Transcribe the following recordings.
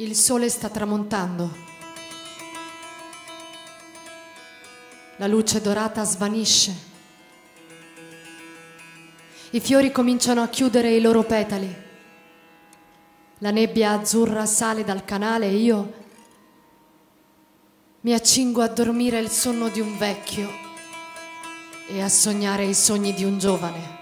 Il sole sta tramontando. La luce dorata svanisce. I fiori cominciano a chiudere i loro petali. La nebbia azzurra sale dal canale e io mi accingo a dormire il sonno di un vecchio e a sognare i sogni di un giovane.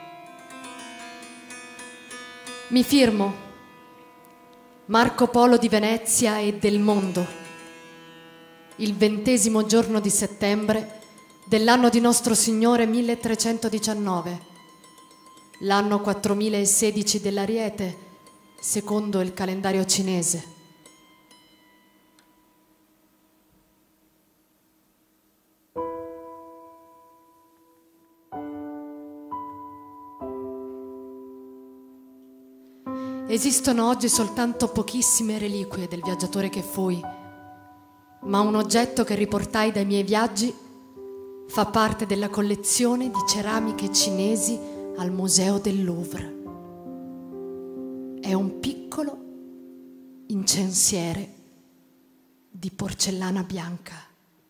Mi firmo Marco Polo di Venezia e del mondo, il 20° giorno di settembre dell'anno di nostro Signore 1319, l'anno 4016 dell'Ariete, secondo il calendario cinese. Esistono oggi soltanto pochissime reliquie del viaggiatore che fui, ma un oggetto che riportai dai miei viaggi fa parte della collezione di ceramiche cinesi al Museo del Louvre. È un piccolo incensiere di porcellana bianca.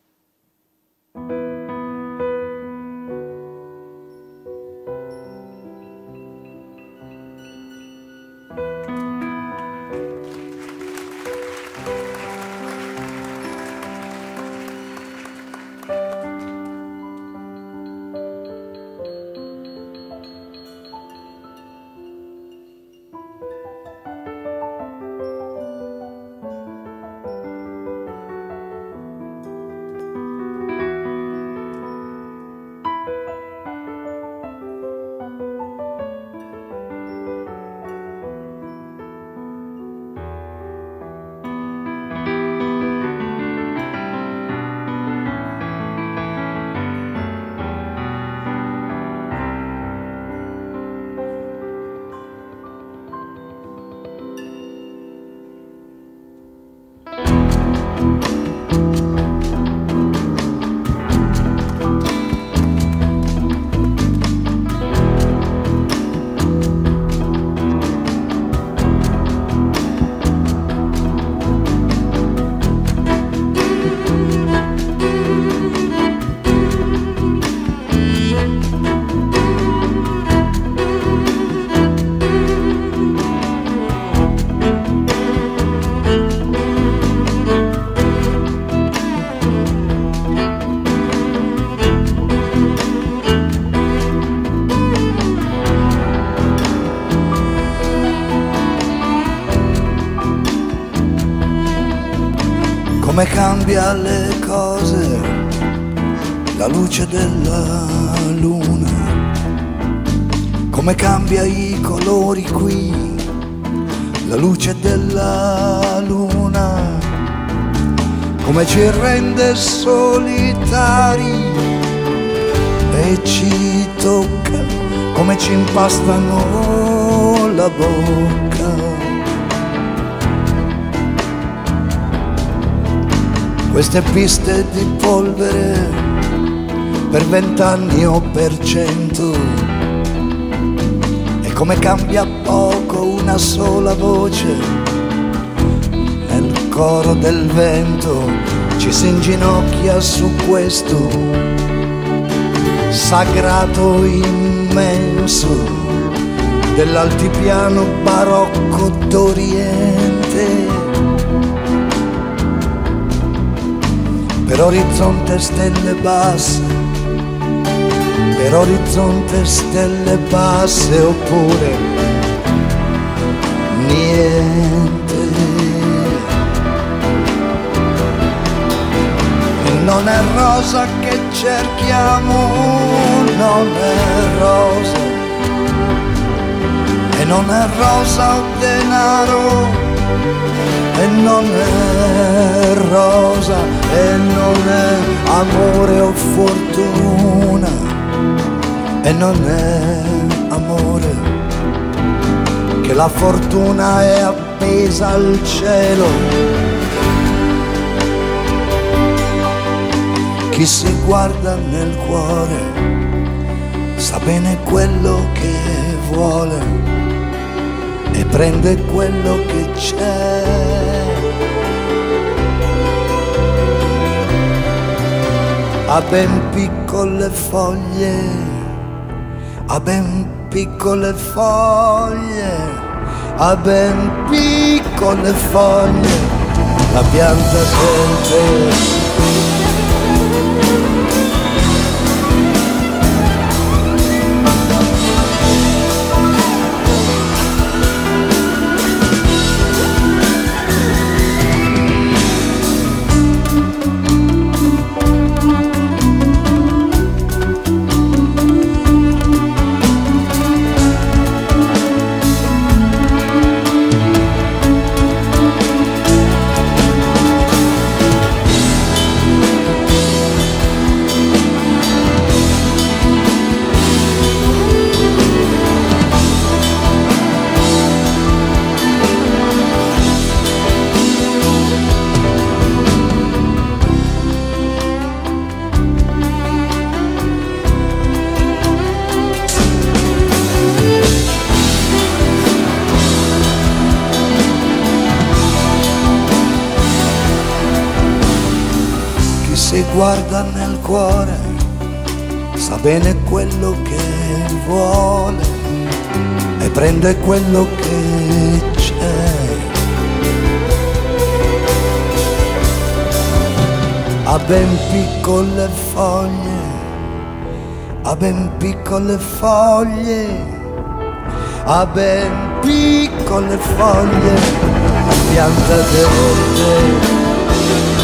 Come cambia le cose la luce della luna, come cambia i colori qui la luce della luna, come ci rende solitari e ci tocca, come ci impastano la bocca. Queste piste di polvere per 20 anni o per 100, e come cambia poco una sola voce nel coro del vento. Ci si inginocchia su questo sagrato immenso dell'altipiano barocco d'Oriente. Per orizzonte stelle basse, per orizzonte stelle basse, oppure niente. E non è rosa che cerchiamo, non è rosa, e non è rosa o denaro, e non è rosa, e non è amore o fortuna, e non è amore, che la fortuna è appesa al cielo. Chi si guarda nel cuore sa bene quello che vuole e prende quello che c'è. ha ben piccole foglie, ha ben piccole foglie, ha ben piccole foglie, la pianta del tè. Si guarda nel cuore, sa bene quello che vuole e prende quello che c'è. Ha ben piccole foglie, ha ben piccole foglie, ha ben piccole foglie, la pianta del tè.